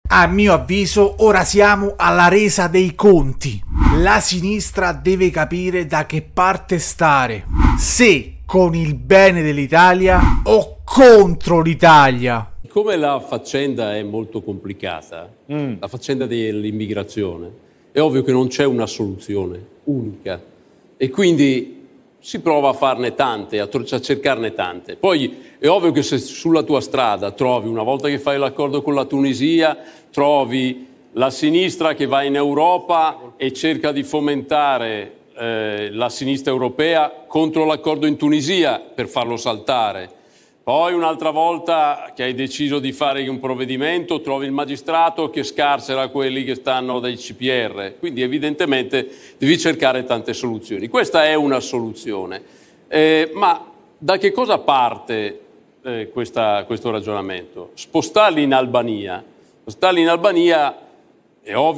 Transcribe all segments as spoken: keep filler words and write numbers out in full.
A mio avviso ora siamo alla resa dei conti. La sinistra deve capire da che parte stare, se con il bene dell'Italia o contro l'Italia. Come la faccenda è molto complicata, mm. la faccenda dell'immigrazione, è ovvio che non c'è una soluzione unica e quindi si prova a farne tante, a, a cercarne tante. Poi è ovvio che se sulla tua strada trovi, una volta che fai l'accordo con la Tunisia, trovi la sinistra che va in Europa e cerca di fomentare eh, la sinistra europea contro l'accordo in Tunisia per farlo saltare. Poi un'altra volta che hai deciso di fare un provvedimento trovi il magistrato che scarcera quelli che stanno dai C P R. Quindi evidentemente devi cercare tante soluzioni. Questa è una soluzione. Eh, ma da che cosa parte eh, questa, questo ragionamento? Spostarli in Albania. Spostarli in Albania è ovvio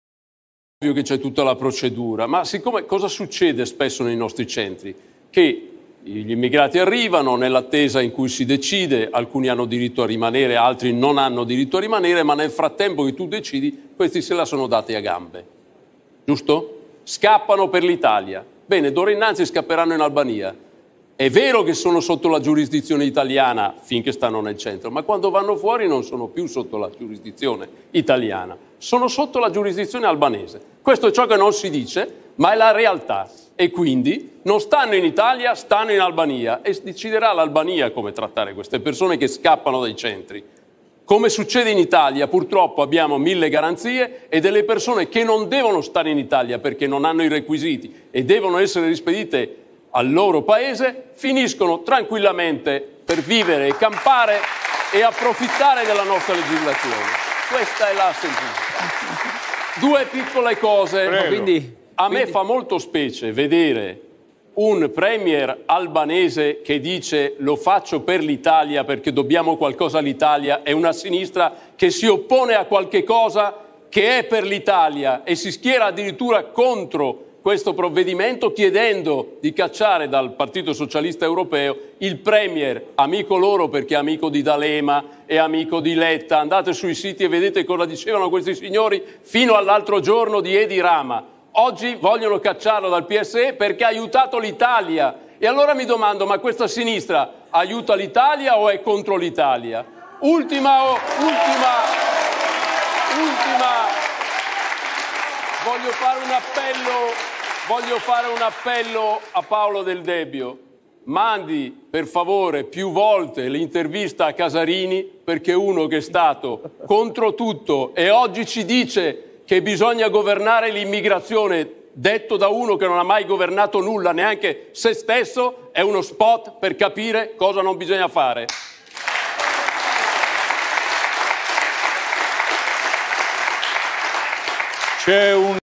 che c'è tutta la procedura, ma siccome cosa succede spesso nei nostri centri? Che gli immigrati arrivano nell'attesa in cui si decide, alcuni hanno diritto a rimanere, altri non hanno diritto a rimanere, ma nel frattempo che tu decidi, questi se la sono dati a gambe. Giusto? Scappano per l'Italia. Bene, d'ora innanzi scapperanno in Albania. È vero che sono sotto la giurisdizione italiana finché stanno nel centro, ma quando vanno fuori non sono più sotto la giurisdizione italiana, sono sotto la giurisdizione albanese. Questo è ciò che non si dice, ma è la realtà. E quindi non stanno in Italia, stanno in Albania e deciderà l'Albania come trattare queste persone che scappano dai centri. Come succede in Italia, purtroppo abbiamo mille garanzie e delle persone che non devono stare in Italia perché non hanno i requisiti e devono essere rispedite al loro paese, finiscono tranquillamente per vivere e campare e approfittare della nostra legislazione. Questa è la semplicità. Due piccole cose. Quindi, a me fa molto specie vedere un premier albanese che dice lo faccio per l'Italia perché dobbiamo qualcosa all'Italia e una sinistra che si oppone a qualche cosa che è per l'Italia e si schiera addirittura contro questo provvedimento chiedendo di cacciare dal Partito Socialista Europeo il premier, amico loro perché è amico di D'Alema e amico di Letta. Andate sui siti e vedete cosa dicevano questi signori fino all'altro giorno di Edi Rama. Oggi vogliono cacciarlo dal P S E perché ha aiutato l'Italia. E allora mi domando, ma questa sinistra aiuta l'Italia o è contro l'Italia? Ultima, oh, ultima, ultima, voglio fare un appello, voglio fare un appello a Paolo Del Debbio. Mandi per favore più volte l'intervista a Casarini perché uno che è stato contro tutto e oggi ci dice che bisogna governare l'immigrazione, detto da uno che non ha mai governato nulla, neanche se stesso, è uno spot per capire cosa non bisogna fare. C'è un